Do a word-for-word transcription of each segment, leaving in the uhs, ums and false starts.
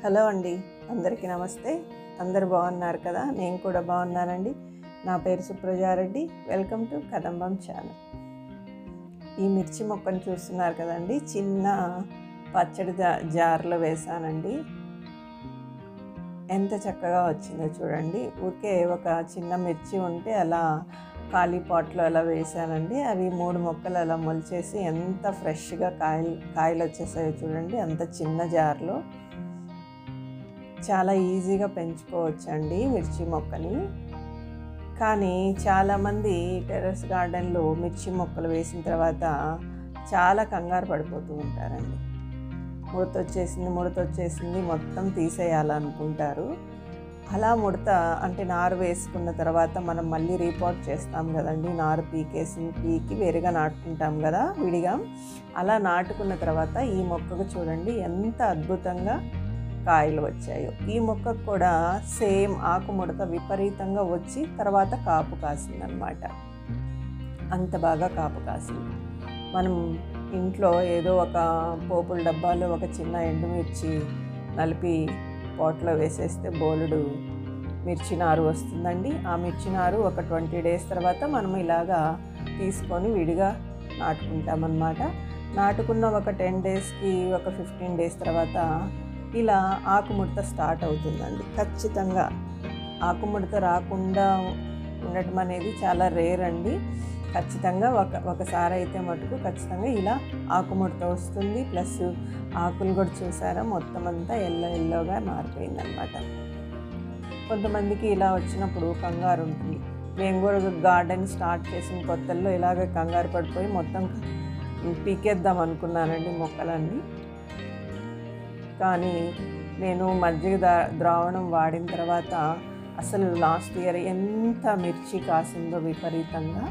Hello అండి, అందరికీ నమస్తే. అందరు బాగున్నారు కదా? నేను కూడా బాగున్నానండి. నా పేరు సుప్రజారెడ్డి. Welcome to కదంబం channel. ఈ మిర్చి మొక్కను చూస్తున్నారు కదండి, చిన్న పచ్చడి జార్లో వేసానండి. ఎంత చక్కగా వచ్చిందో చూడండి. ఊరికే ఒక చిన్న మిర్చి ఉంటే అలా ఖాళీ పాట్లో అలా వేసానండి. అవి మూడు మొక్కలు అలా మొలిచేసి ఎంత ఫ్రెష్గా కాయలు కాయలు వచ్చేసాయో చూడండి. అంత చిన్న జార్లో చాలా ఈజీగా పెంచుకోవచ్చండి మిర్చి మొక్కని. కానీ చాలామంది టెర్రస్ గార్డెన్లో మిర్చి మొక్కలు వేసిన తర్వాత చాలా కంగారు పడిపోతూ ఉంటారండి. ముడత వచ్చేసింది ముడత వచ్చేసింది మొత్తం తీసేయాలనుకుంటారు. అలా ముడత అంటే నారు వేసుకున్న తర్వాత మనం మళ్ళీ రీపాట్ చేస్తాం కదండి. నారు పీకేసి పీకి వేరుగా నాటుకుంటాం కదా విడిగా. అలా నాటుకున్న తర్వాత ఈ మొక్కకు చూడండి ఎంత అద్భుతంగా కాయలు వచ్చాయో. ఈ మొక్కకు కూడా సేమ్ ఆకు ముడత విపరీతంగా వచ్చి తర్వాత కాపు కాసిందనమాట. అంత బాగా కాపు కాసింది. మనం ఇంట్లో ఏదో ఒక పోపుల డబ్బాలో ఒక చిన్న ఎండుమిర్చి నలిపి పాట్లో వేసేస్తే బోలెడు మిర్చి నారు వస్తుందండి. ఆ మిర్చి నారు ఒక ట్వంటీ డేస్ తర్వాత మనం ఇలాగా తీసుకొని విడిగా నాటుకుంటామన్నమాట. నాటుకున్న ఒక టెన్ డేస్కి ఒక ఫిఫ్టీన్ డేస్ తర్వాత ఇలా ఆకుముడత స్టార్ట్ అవుతుందండి. ఖచ్చితంగా ఆకుముడత రాకుండా ఉండటం అనేది చాలా రేర్ అండి. ఖచ్చితంగా ఒక ఒకసారి అయితే మటుకు ఖచ్చితంగా ఇలా ఆకుముడత వస్తుంది. ప్లస్ ఆకులు కూడా చూసారా మొత్తం అంతా ఎల్లో ఎల్లోగా మారిపోయిందనమాట. కొంతమందికి ఇలా వచ్చినప్పుడు కంగారు ఉంటుంది. మేము కూడా గార్డెన్ స్టార్ట్ చేసిన కొత్తల్లో ఇలాగ కంగారు పడిపోయి మొత్తం పీకేద్దాం అనుకున్నానండి మొక్కలన్నీ. కానీ నేను మజ్జిగ దా ద్రావణం వాడిన తర్వాత అసలు లాస్ట్ ఇయర్ ఎంత మిర్చి కాసిందో విపరీతంగా.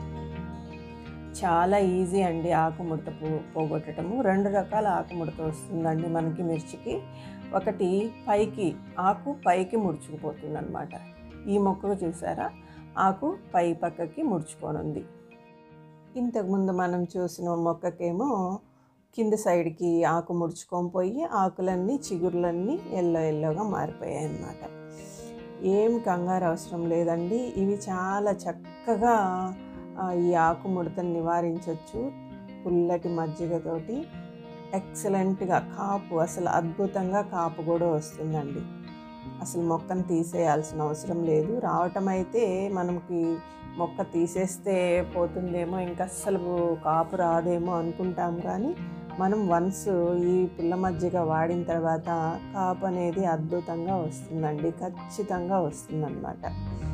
చాలా ఈజీ అండి ఆకుముడత పో పోగొట్టడము. రెండు రకాల ఆకుముడత వస్తుందండి మనకి మిర్చికి. ఒకటి పైకి ఆకు పైకి ముడుచుకుపోతుంది అనమాట. ఈ మొక్కకు చూసారా ఆకు పై పక్కకి ముడుచుకొని ఉంది. ఇంతకుముందు మనం చూసిన మొక్కకేమో కింద సైడ్కి ఆకు ముడుచుకొని పోయి ఆకులన్నీ చిగుర్లన్నీ ఎల్లో ఎల్లోగా మారిపోయాయి అన్నమాట. ఏం కంగారు అవసరం లేదండి. ఇవి చాలా చక్కగా ఈ ఆకు ముడతను నివారించవచ్చు. పుల్లటి మజ్జిగతోటి ఎక్సలెంట్గా కాపు, అసలు అద్భుతంగా కాపు కూడా వస్తుందండి. అసలు మొక్కను తీసేయాల్సిన అవసరం లేదు. రావటం అయితే మనకి మొక్క తీసేస్తే పోతుందేమో, ఇంకా అస్సలు కాపు రాదేమో అనుకుంటాం. కానీ మనం వన్స్ ఈ పుల్ల మజ్జిగ వాడిన తర్వాత కాపు అనేది అద్భుతంగా వస్తుందండి. ఖచ్చితంగా వస్తుందన్నమాట.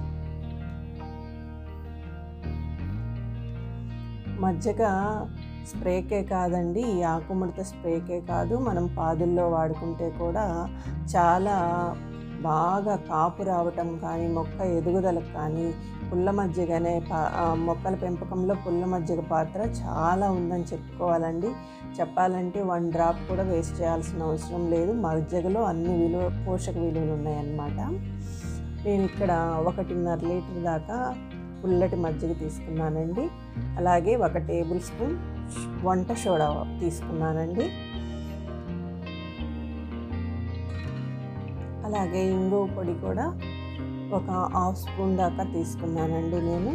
మజ్జిగ స్ప్రేకే కాదండి, ఈ ఆకుముడత స్ప్రేకే కాదు, మనం పాదుల్లో వాడుకుంటే కూడా చాలా బాగా కాపు రావటం కానీ మొక్క ఎదుగుదలకు కానీ పుల్ల మజ్జిగనే పా మొక్కల పెంపకంలో పుల్ల మజ్జిగ పాత్ర చాలా ఉందని చెప్పుకోవాలండి. చెప్పాలంటే వన్ డ్రాప్ కూడా వేస్ట్ చేయాల్సిన అవసరం లేదు. మజ్జిగలో అన్ని విలువ పోషక విలువలు ఉన్నాయన్నమాట. నేను ఇక్కడ ఒకటిన్నర లీటర్ దాకా పుల్లటి మజ్జిగ తీసుకున్నానండి. అలాగే ఒక టేబుల్ స్పూన్ వంట సోడా తీసుకున్నానండి. అలాగే ఇంగువ పొడి కూడా ఒక హాఫ్ స్పూన్ దాకా తీసుకున్నానండి నేను.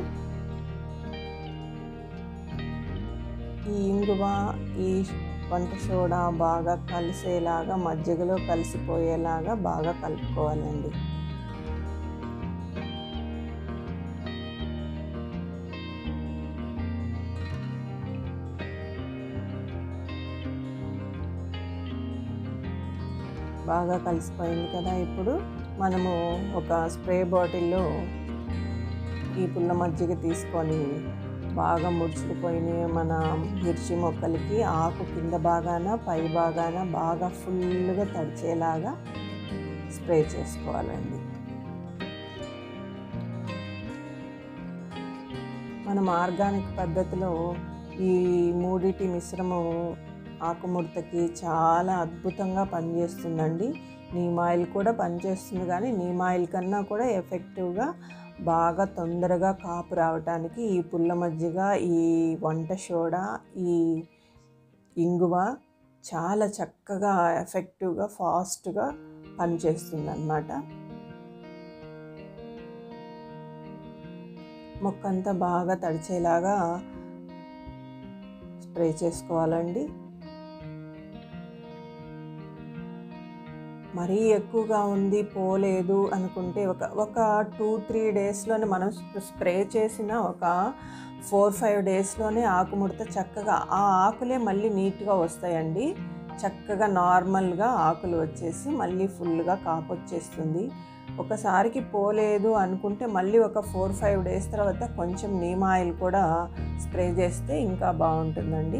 ఈ ఇంగువ ఈ వంట సోడా బాగా కలిసేలాగా మజ్జిగలో కలిసిపోయేలాగా బాగా కలుపుకోవాలండి. బాగా కలిసిపోయింది కదా. ఇప్పుడు మనము ఒక స్ప్రే బాటిల్లో ఈ పుల్ల మజ్జిగ తీసుకొని బాగా ముడుచుకుపోయిన మన మిర్చి మొక్కలకి ఆకు కింద భాగాన పై భాగాన బాగా ఫుల్గా తడిచేలాగా స్ప్రే చేసుకోవాలండి. మనం ఆర్గానిక్ పద్ధతిలో ఈ మూడిటి మిశ్రమం ఆకుముడతకి చాలా అద్భుతంగా పనిచేస్తుందండి. నీమ్ ఆయిల్ కూడా పనిచేస్తుంది, కానీ నీమ్ ఆయిల్ కన్నా కూడా ఎఫెక్టివ్గా బాగా తొందరగా కాపు రావటానికి ఈ పుల్ల మజ్జిగ, ఈ వంట సోడా, ఈ ఇంగువ చాలా చక్కగా ఎఫెక్టివ్గా ఫాస్ట్గా పనిచేస్తుంది అన్నమాట. మొక్క అంతా బాగా తడిచేలాగా స్ప్రే చేసుకోవాలండి. మరీ ఎక్కువగా ఉంది పోలేదు అనుకుంటే ఒక ఒక టూ త్రీ డేస్లోనే మనం స్ప్రే చేసిన ఒక ఫోర్ ఫైవ్ డేస్లోనే ఆకుముడత చక్కగా ఆ ఆకులే మళ్ళీ నీట్గా వస్తాయండి. చక్కగా నార్మల్గా ఆకులు వచ్చేసి మళ్ళీ ఫుల్గా కాపు వచ్చేస్తుంది. ఒకసారికి పోలేదు అనుకుంటే మళ్ళీ ఒక ఫోర్ ఫైవ్ డేస్ తర్వాత కొంచెం నీమ్ ఆయిల్ కూడా స్ప్రే చేస్తే ఇంకా బాగుంటుందండి.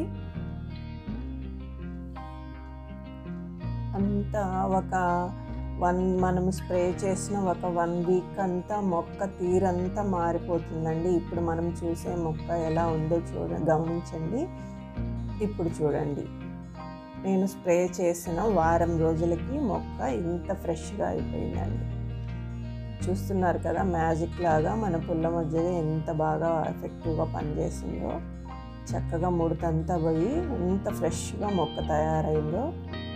అంతా ఒక వన్ మనం స్ప్రే చేసిన ఒక వన్ వీక్ అంతా మొక్క తీరంతా మారిపోతుందండి. ఇప్పుడు మనం చూసే మొక్క ఎలా ఉందో చూడ గమనించండి. ఇప్పుడు చూడండి, నేను స్ప్రే చేసిన వారం రోజులకి మొక్క ఇంత ఫ్రెష్గా అయిపోయిందండి. చూస్తున్నారు కదా, మ్యాజిక్ లాగా మన పుల్ల మజ్జిగ ఎంత బాగా ఎఫెక్టివ్గా పనిచేసిందో. చక్కగా ముడతంతా పోయి ఎంత ఫ్రెష్గా మొక్క తయారైందో.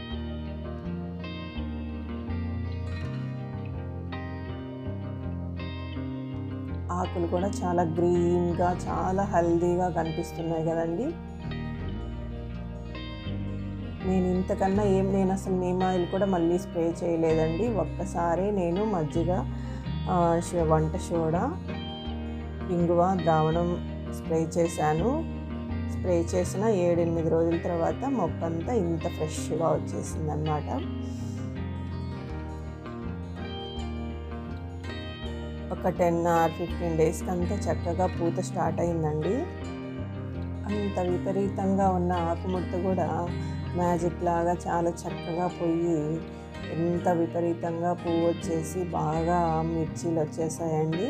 ఆకులు కూడా చాలా గ్రీన్గా చాలా హెల్దీగా కనిపిస్తున్నాయి కదండి. నేను ఇంతకన్నా ఏం నేను అసలు నీమ్ ఆయిల్ కూడా మళ్ళీ స్ప్రే చేయలేదండి. ఒక్కసారి నేను మజ్జిగ, వంట సోడా, ఇంగువ ద్రావణం స్ప్రే చేశాను. స్ప్రే చేసిన ఏడెనిమిది రోజుల తర్వాత మొక్క అంతా ఇంత ఫ్రెష్గా వచ్చేసింది అన్నమాట. ఒక టెన్ ఆర్ ఫిఫ్టీన్ డేస్కి అంతా చక్కగా పూత స్టార్ట్ అయిందండి. అంత విపరీతంగా ఉన్న ఆకుముడత కూడా మ్యాజిక్ లాగా చాలా చక్కగా పోయి ఎంత విపరీతంగా పువ్వు వచ్చేసి బాగా మిర్చీలు వచ్చేసాయండి.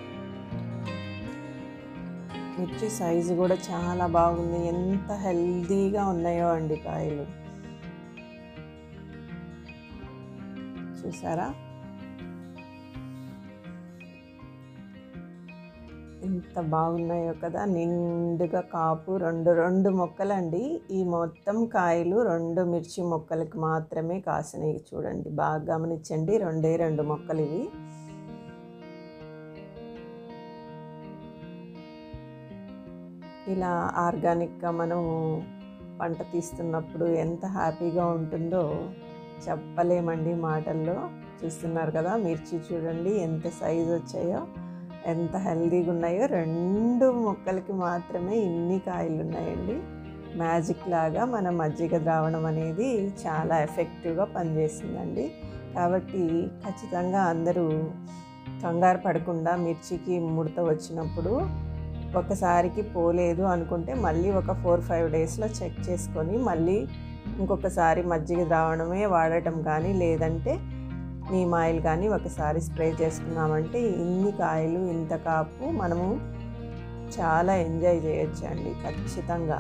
మిర్చి సైజు కూడా చాలా బాగుంది. ఎంత హెల్దీగా ఉన్నాయో అండి కాయలు, చూసారా ఎంత బాగున్నాయో కదా. నిండుగా కాపు రెండు రెండు మొక్కలండి. ఈ మొత్తం కాయలు రెండు మిర్చి మొక్కలకి మాత్రమే కాసినాయి. చూడండి బాగా గమనించండి, రెండే రెండు మొక్కలు ఇవి. ఇలా ఆర్గానిక్గా మనం పంట తీస్తున్నప్పుడు ఎంత హ్యాపీగా ఉంటుందో చెప్పలేమండి మాటల్లో. చూస్తున్నారు కదా, మిర్చి చూడండి ఎంత సైజు వచ్చాయో, ఎంత హెల్దీగా ఉన్నాయో. రెండు మొక్కలకి మాత్రమే ఇన్ని కాయలు ఉన్నాయండి. మ్యాజిక్ లాగా మన మజ్జిగ ద్రావణం అనేది చాలా ఎఫెక్టివ్గా పనిచేసిందండి. కాబట్టి ఖచ్చితంగా అందరూ కంగారు పడకుండా మిర్చికి ముడత వచ్చినప్పుడు ఒకసారికి పోలేదు అనుకుంటే మళ్ళీ ఒక ఫోర్ ఫైవ్ డేస్లో చెక్ చేసుకొని మళ్ళీ ఇంకొకసారి మజ్జిగ ద్రావణమే వాడటం కానీ లేదంటే నీమ్ ఆయిల్ కానీ ఒకసారి స్ప్రే చేసుకున్నామంటే ఇన్ని కాయలు ఇంత కాపు మనము చాలా ఎంజాయ్ చేయొచ్చు అండి ఖచ్చితంగా.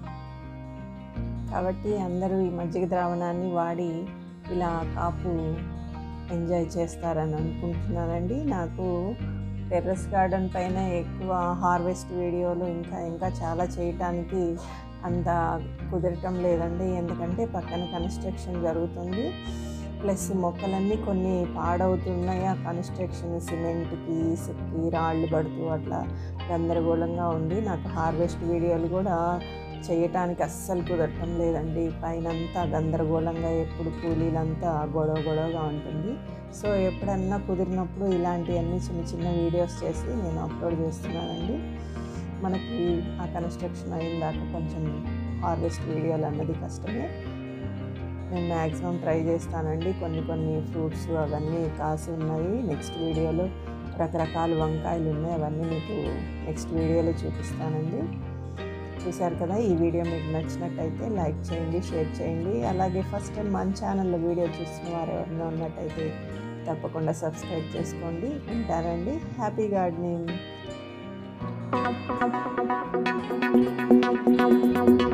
కాబట్టి అందరూ ఈ మజ్జిగ ద్రావణాన్ని వాడి ఇలా కాపు ఎంజాయ్ చేస్తారని అనుకుంటున్నానండి. నాకు టెర్రస్ గార్డెన్ పైన ఎక్కువ హార్వెస్ట్ వీడియోలు ఇంకా ఇంకా చాలా చేయటానికి అంత కుదరటం లేదండి. ఎందుకంటే పక్కన కన్స్ట్రక్షన్ జరుగుతుంది, ప్లస్ మొక్కలన్నీ కొన్ని పాడవుతున్నాయి. ఆ కన్స్ట్రక్షన్ సిమెంట్కి ఇసుక్కి రాళ్ళు పడుతూ అట్లా గందరగోళంగా ఉంది. నాకు హార్వెస్ట్ వీడియోలు కూడా చేయటానికి అస్సలు కుదరటం లేదండి. పైన అంతా గందరగోళంగా ఎప్పుడు కూలీలంతా గొడవ గొడవగా ఉంటుంది. సో ఎప్పుడన్నా కుదిరినప్పుడు ఇలాంటివన్నీ చిన్న చిన్న వీడియోస్ చేసి నేను అప్లోడ్ చేస్తున్నానండి. మనకి ఆ కన్స్ట్రక్షన్ అయిన దాకా కొంచెం హార్వెస్ట్ వీడియోలు అన్నది కష్టమే. నేను మ్యాక్సిమం ట్రై చేస్తానండి. కొన్ని కొన్ని ఫ్రూట్స్ అవన్నీ కాసి ఉన్నాయి. నెక్స్ట్ వీడియోలో రకరకాల వంకాయలు ఉన్నాయి, అవన్నీ మీకు నెక్స్ట్ వీడియోలో చూపిస్తానండి. చూశారు కదా, ఈ వీడియో మీకు నచ్చినట్టయితే లైక్ చేయండి, షేర్ చేయండి. అలాగే ఫస్ట్ టైం మన ఛానల్లో వీడియో చూస్తున్న వారు ఎవరైనా ఉన్నట్టయితే తప్పకుండా సబ్స్క్రైబ్ చేసుకోండి. ఉంటారండి. Happy gardening.